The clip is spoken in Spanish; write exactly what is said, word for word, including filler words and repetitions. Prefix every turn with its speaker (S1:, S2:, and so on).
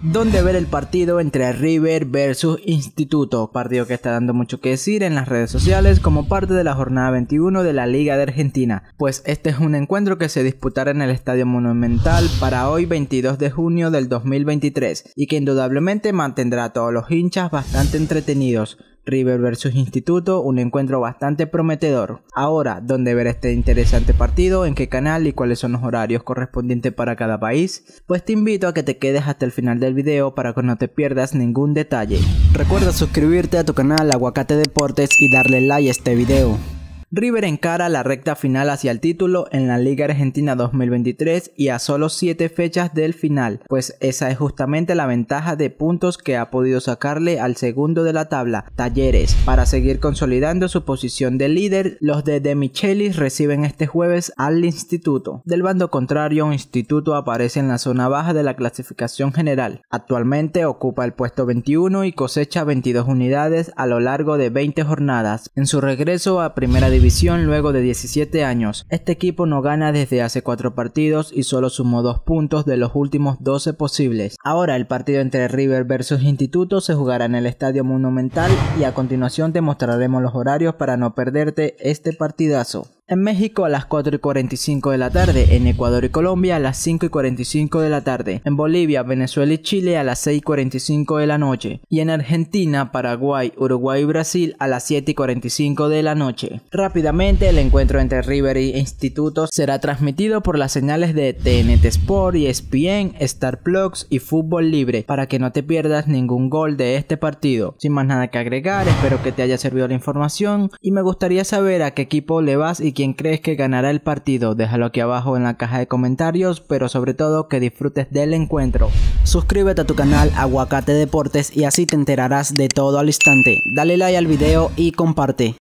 S1: donde ver el partido entre River versus Instituto, partido que está dando mucho que decir en las redes sociales como parte de la jornada veintiuno de la Liga de Argentina, pues este es un encuentro que se disputará en el Estadio Monumental para hoy veintidós de junio del dos mil veintitrés y que indudablemente mantendrá a todos los hinchas bastante entretenidos. River versus Instituto, un encuentro bastante prometedor. Ahora, ¿dónde ver este interesante partido? ¿En qué canal? ¿Y cuáles son los horarios correspondientes para cada país? Pues te invito a que te quedes hasta el final del video para que no te pierdas ningún detalle. Recuerda suscribirte a tu canal Aguacate Deportes y darle like a este video. River encara la recta final hacia el título en la Liga Argentina dos mil veintitrés y a solo siete fechas del final, pues esa es justamente la ventaja de puntos que ha podido sacarle al segundo de la tabla, Talleres. Para seguir consolidando su posición de líder, los de De Michelis reciben este jueves al Instituto. Del bando contrario, Instituto aparece en la zona baja de la clasificación general. Actualmente ocupa el puesto veintiuno y cosecha veintidós unidades a lo largo de veinte jornadas. En su regreso a Primera División División luego de diecisiete años. Este equipo no gana desde hace cuatro partidos y solo sumó dos puntos de los últimos doce posibles. Ahora el partido entre River versus Instituto se jugará en el Estadio Monumental y a continuación te mostraremos los horarios para no perderte este partidazo. En México a las cuatro y cuarenta y cinco de la tarde, en Ecuador y Colombia a las cinco y cuarenta y cinco de la tarde, en Bolivia, Venezuela y Chile a las seis y cuarenta y cinco de la noche y en Argentina, Paraguay, Uruguay y Brasil a las siete y cuarenta y cinco de la noche. Rápidamente el encuentro entre River e Instituto será transmitido por las señales de T N T Sport, E S P N, Star Plus y Fútbol Libre para que no te pierdas ningún gol de este partido. Sin más nada que agregar, espero que te haya servido la información y me gustaría saber a qué equipo le vas y quién crees que ganará el partido. Déjalo aquí abajo en la caja de comentarios, pero sobre todo que disfrutes del encuentro. Suscríbete a tu canal Aguacate Deportes y así te enterarás de todo al instante. Dale like al video y comparte.